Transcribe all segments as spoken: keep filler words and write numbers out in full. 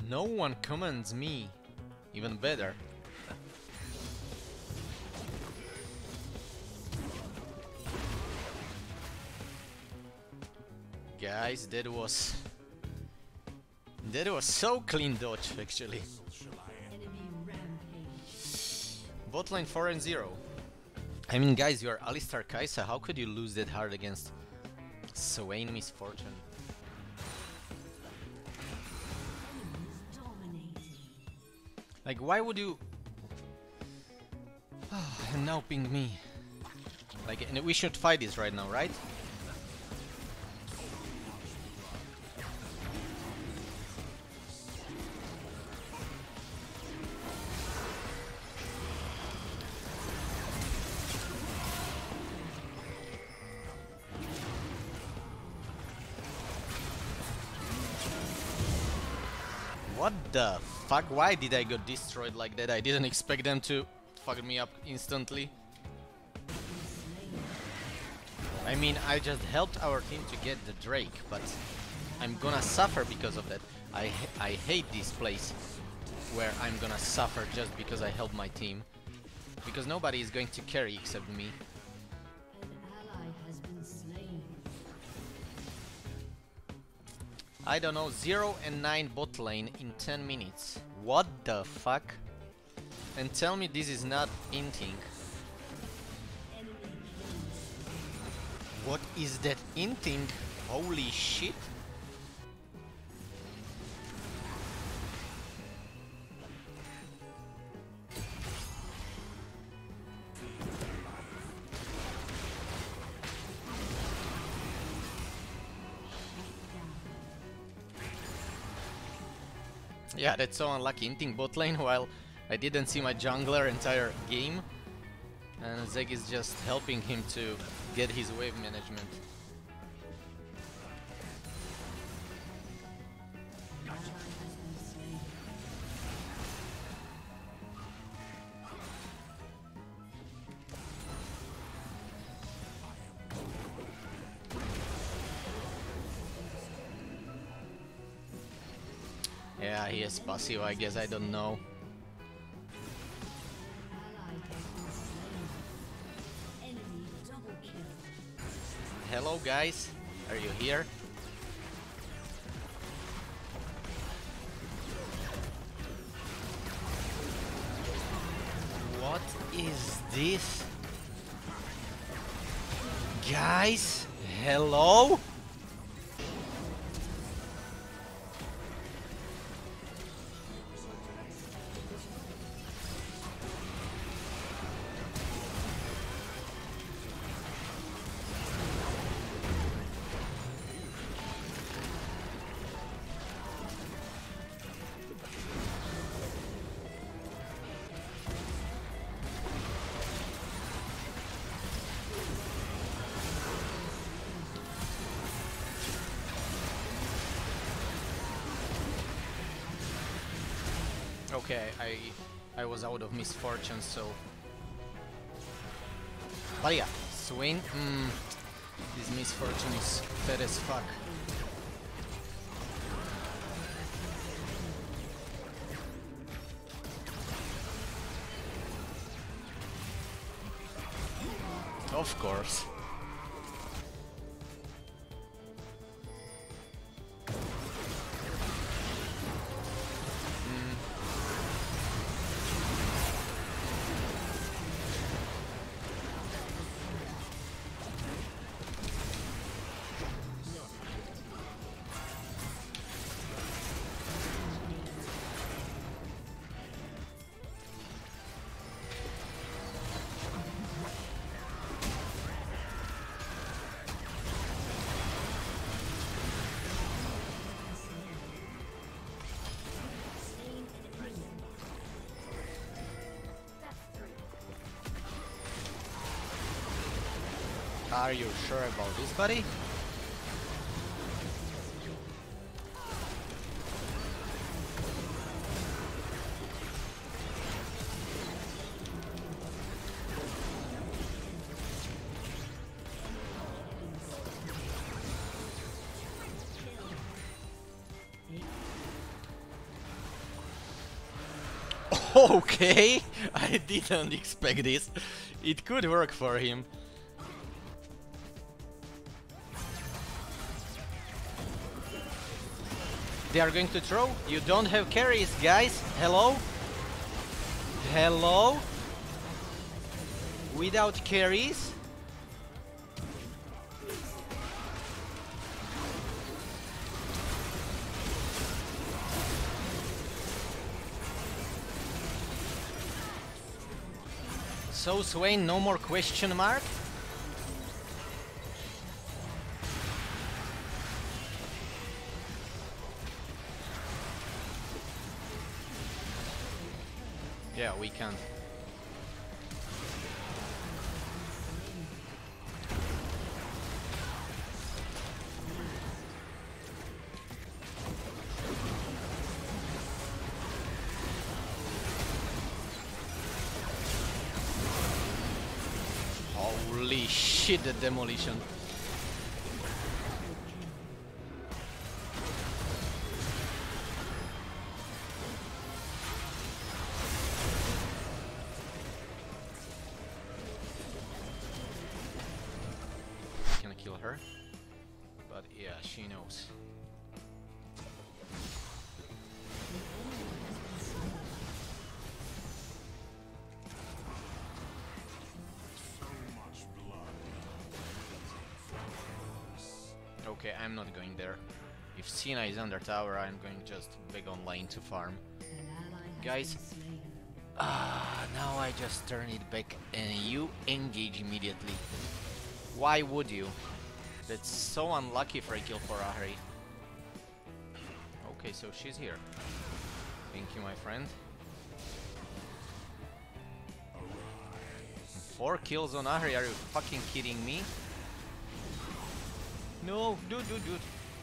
No one commands me. Even better. Guys, that was... That was so clean dodge, actually. Bot lane four and zero. I mean, guys, you are Alistar Kai'Sa. How could you lose that hard against Swain Misfortune? Like, why would you... and now ping me. Like, and we should fight this right now, right? What the fuck? Why did I get destroyed like that? I didn't expect them to fuck me up instantly. I mean, I just helped our team to get the Drake, but I'm gonna suffer because of that. I, I hate this place where I'm gonna suffer just because I helped my team. Because nobody is going to carry except me. I don't know, zero and nine bot lane in ten minutes. What the fuck? And tell me this is not inting. What is that inting? Holy shit! Yeah, that's so unlucky. Inting bot lane while I didn't see my jungler entire game. And Zeg is just helping him to get his wave management. Yeah, he has passive, I guess, I don't know. Hello guys, are you here? What is this? Guys, hello? Okay, I I was out of misfortune, so... But yeah, Swain, mm, this misfortune is fat as fuck. Of course. Are you sure about this, buddy? Okay, I didn't expect this. It could work for him. They are going to throw. You don't have carries, guys. Hello? Hello? Without carries? So Swain, no more question mark? Yeah, we can. Holy shit, the demolition. Can I kill her? But yeah, she knows. Okay, I'm not going there. If Sina is under tower, I'm going just big on lane to farm. Guys, ah, now I just turn it back and you engage immediately. Why would you? That's so unlucky for a kill for Ahri. Okay, so she's here. Thank you, my friend. Four kills on Ahri, are you fucking kidding me? No, dude, dude, dude.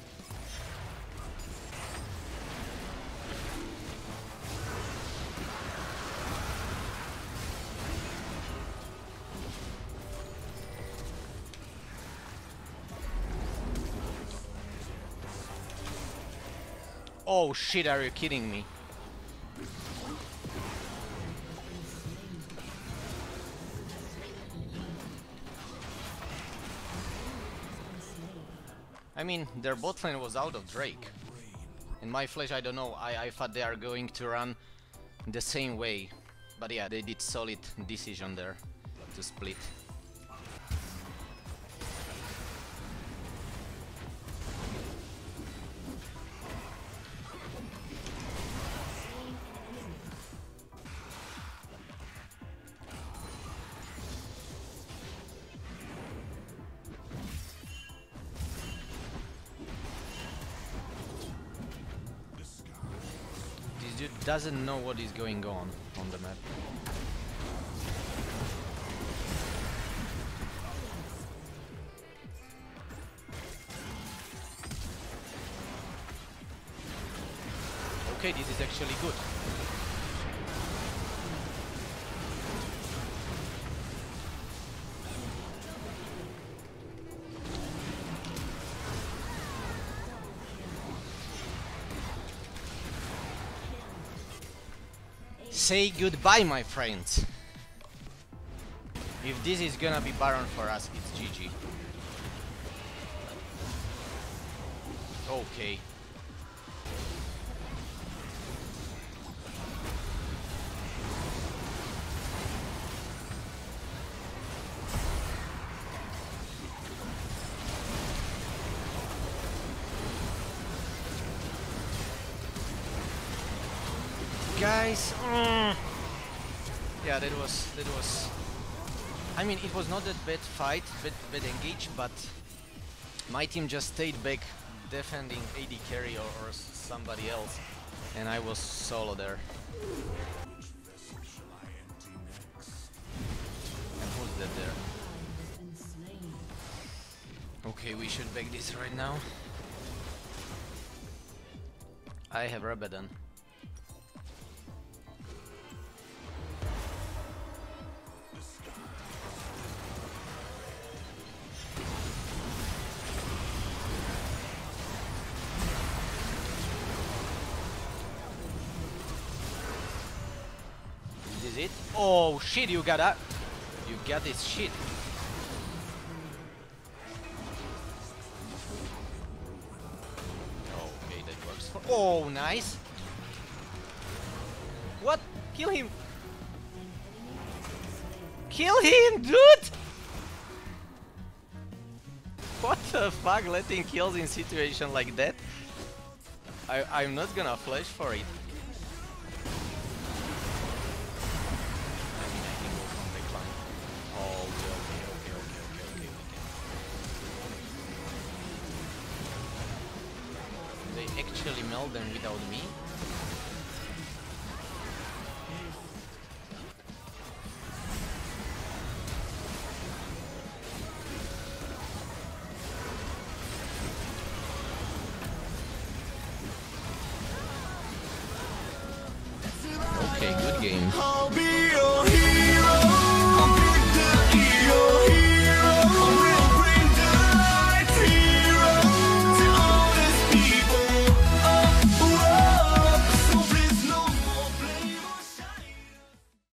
Oh shit, are you kidding me? I mean, their bot lane was out of Drake. In my flash, I don't know, I, I thought they are going to run the same way. But yeah, they did solid decision there to split. Dude doesn't know what is going on on the map. Okay, this is actually good. Say goodbye, my friends. If this is gonna be Baron for us, it's G G. Okay. Guys, mm, yeah, that was that was. I mean, it was not that bad fight, bad, bad engage, but my team just stayed back, defending A D carry or, or somebody else, and I was solo there. And who's that there? Okay, we should back this right now. I have Rabadon. Oh shit, you got that. You got this shit. Okay, that works. For oh, nice. What? Kill him. Kill him, dude! What the fuck, letting kills in situation like that? I, I'm not gonna flash for it. I mean, I can go from the climb. Oh, okay, okay, okay, okay, okay, okay, okay. They actually melt them without me? Okay, good game.